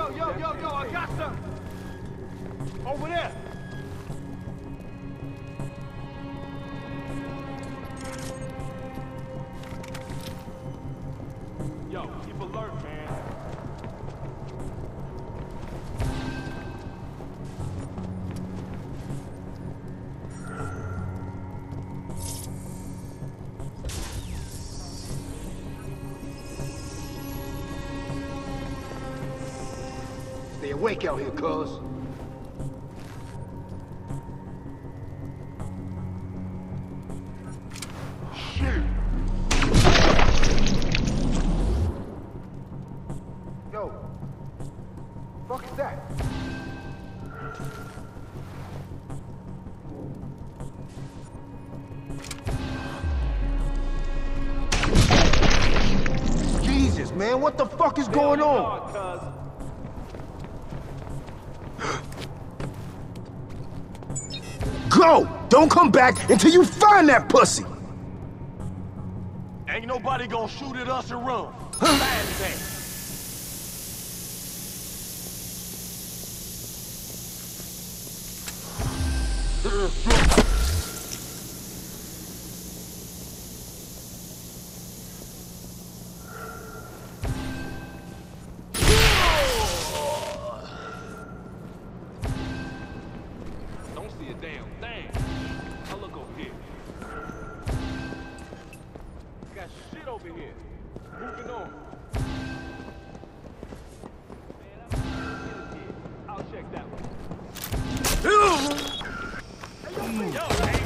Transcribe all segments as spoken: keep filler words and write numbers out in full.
yo, yo, yo, yo, I got something. Over there. Yo, keep alert, man. Stay awake out here, cuz. Shit! Yo, fuck is that? Jesus, man, what the fuck is going on? Go! Don't come back until you find that pussy! Ain't nobody gonna shoot at us and run. Fast that. Don't see a damn thing. I'll look over here. Got shit over here. Moving on. Man, I'll check that one. Yo,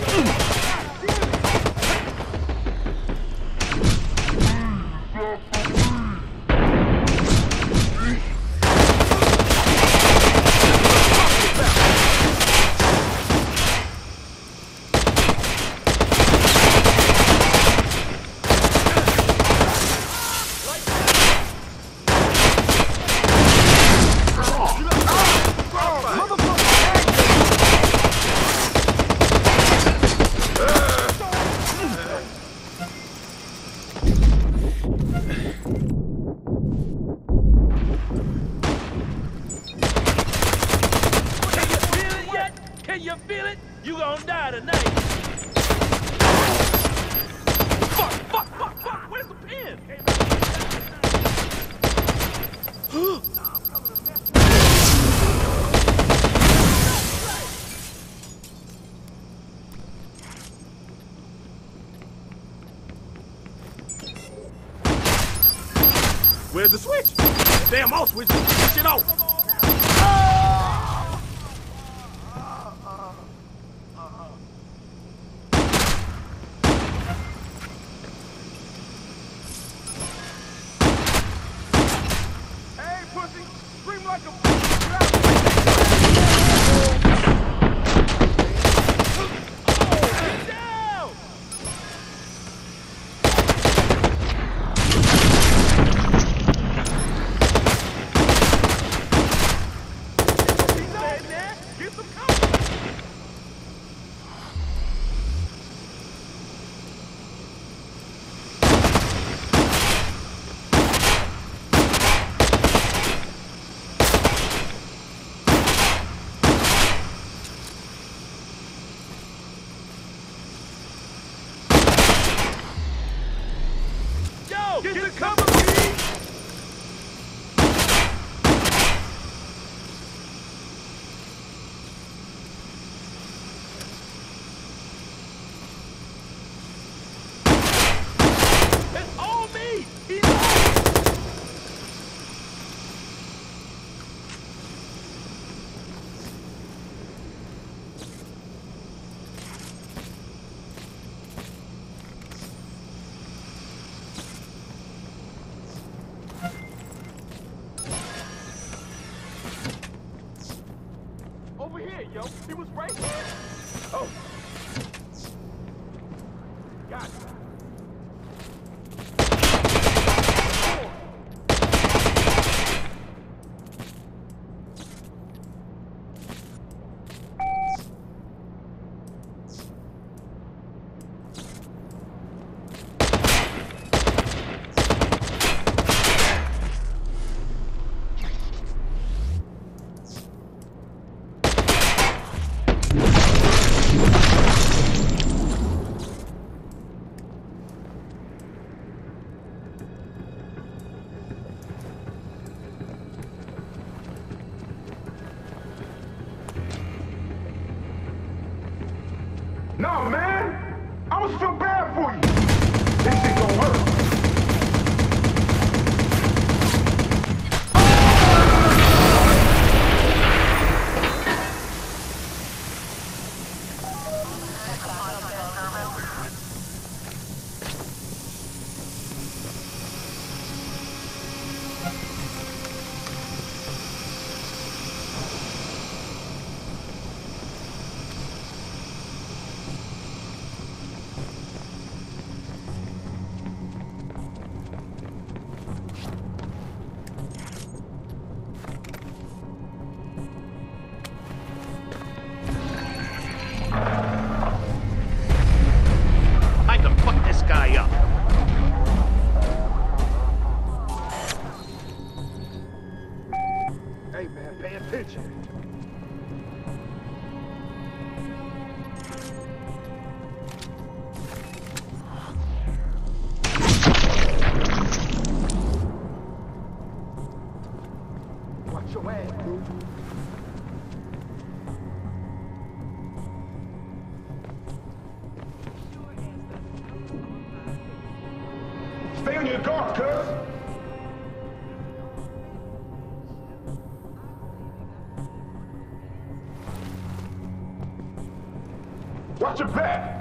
can you feel it? You gonna die tonight. Fuck, fuck, fuck, fuck. Where's the pin? Where's the switch? Damn, I'll switch this shit off. Hey, pussy, scream like a Get the cover, please! It's on me! He's on! Nah, man. I was feel bad for you. This shit gon' hurt. Hey man, pay attention. Watch your ass, dude. Stay on your guard, cuz. Watch your back!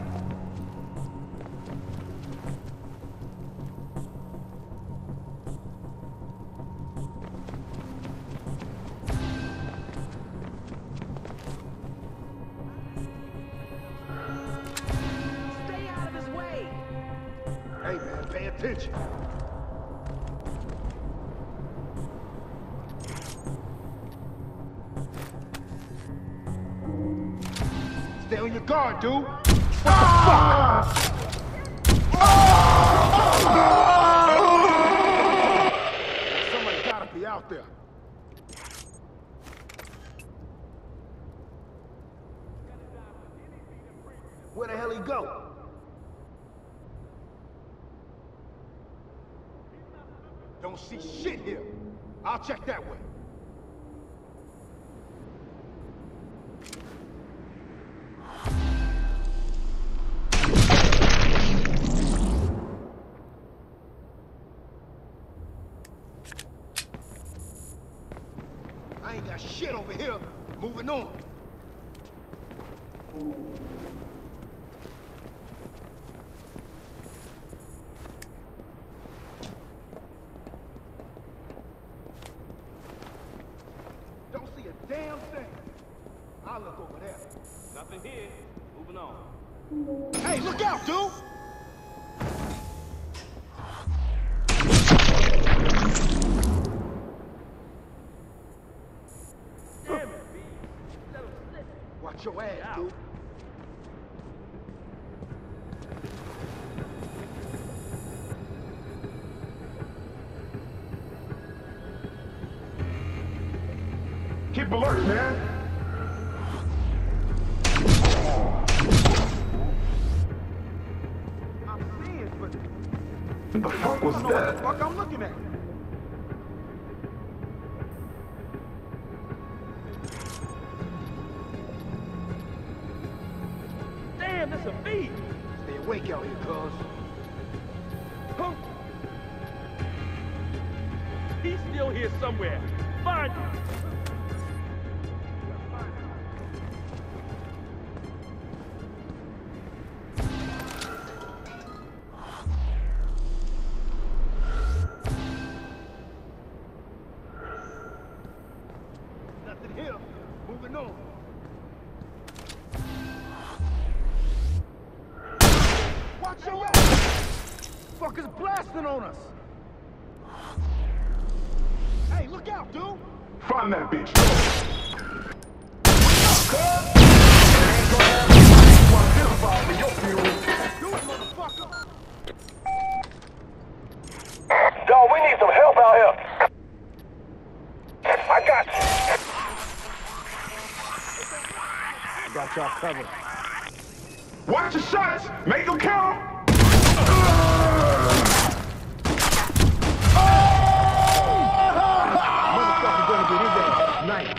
Stay out of his way! Hey man, pay attention. Stay on your guard, dude. What ah! the fuck? Ah! Somebody gotta be out there. Where the hell he go? Don't see shit here. I'll check that way. I ain't got shit over here. Moving on. Don't see a damn thing. I'll look over there. Nothing here. Moving on. Hey, look out, dude! Watch your ass, dude. Keep alert, man. I'm seeing, but What the fuck was I don't know what that? the fuck I'm looking at. Damn, that's a bee! Stay awake out here, cuz. Huh? He's still here somewhere. Find him! Nothing here. Moving on. Watch your ass! Fuckers blasting on us! Hey, look out, dude! Find that bitch. Do it, motherfucker! Yo, we need some help out here. I got you. Got y'all covered. Watch your shots. Make them count. Motherfucker gonna get his ass tonight.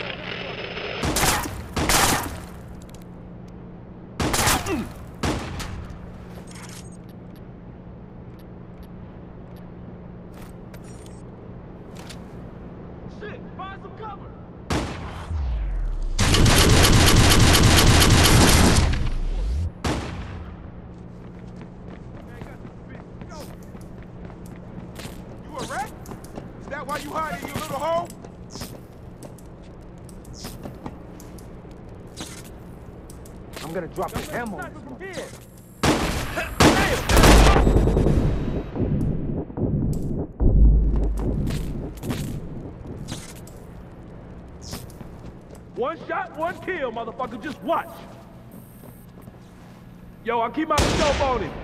hiding, you little hoe? I'm gonna drop the ammo on this motherfucker. One shot, one kill, motherfucker. Just watch. Yo, I'll keep my scope on him.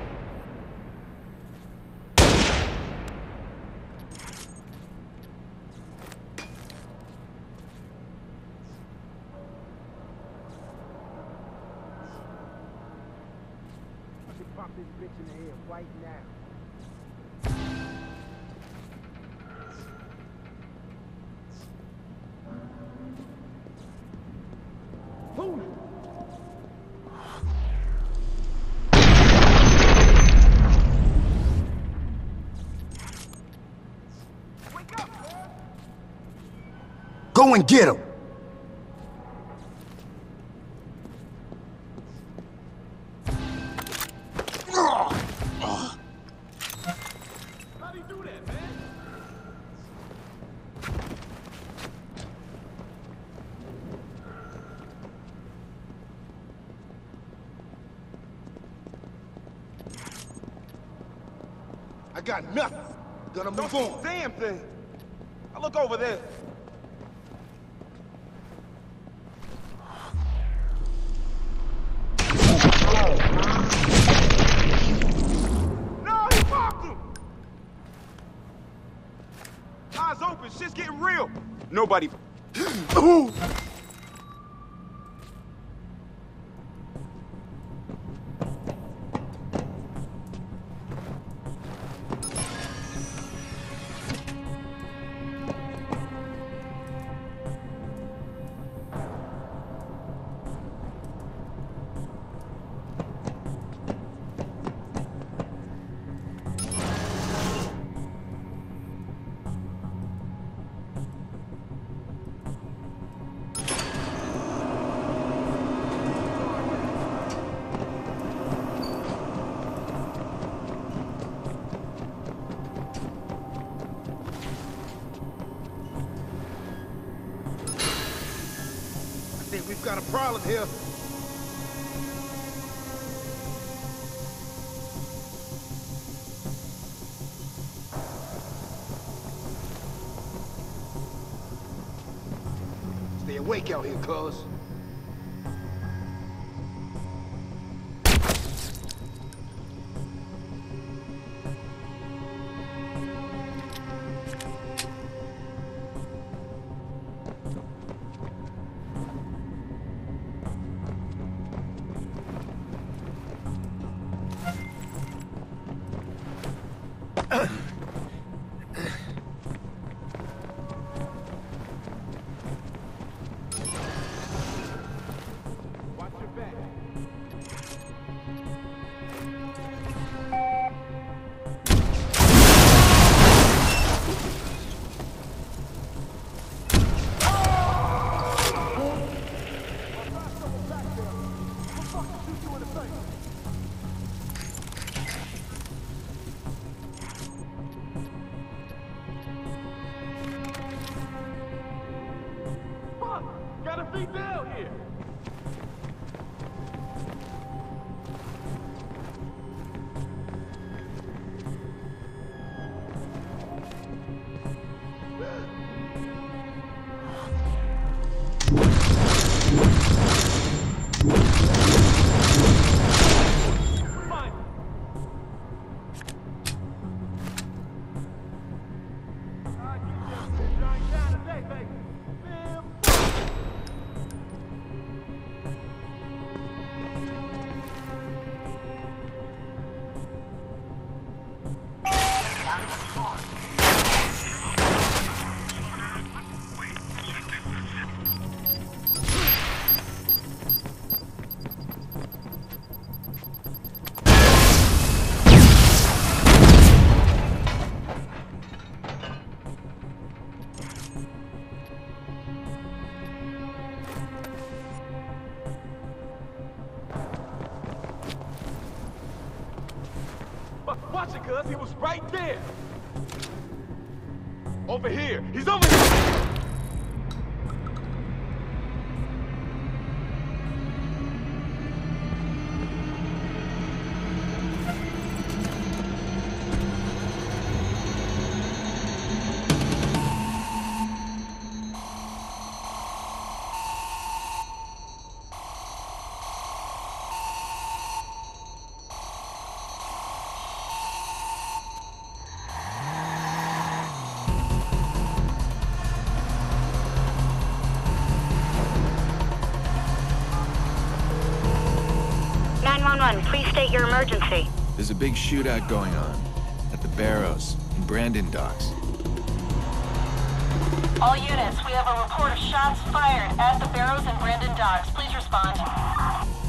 I should pop this bitch in the head right now. Go and get him! How do you do that, man? I got nothing. Gonna move Don't on. damn thing. I look over there. No, he popped him. Eyes open. Shit's getting real. Nobody. Ooh. I think we've got a problem here. Stay awake out here, cuz. Watch your back. Fuck! Gotta be down here. Fine. I get that bitch right down today, baby. Man, Wa- Watch it, cuz. He was right there. Over here! He's over here! nine one one, please state your emergency. There's a big shootout going on at the Barrows in Brandon Docks. All units, we have a report of shots fired at the Barrows and Brandon Docks. Please respond.